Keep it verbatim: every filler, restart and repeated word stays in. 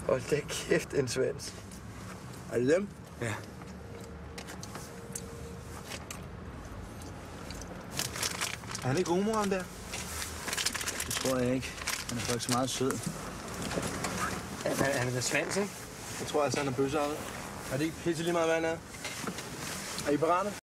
Hold da kæft, en svans. Er det dem? Ja. Er han ikke homo, ham der? Det tror jeg ikke. Han er faktisk meget sød. Han, han, han er med svans, ikke? Jeg tror altså, han er bøssearvet. Er det ikke pisse lige meget, hvad han er? Er I parate?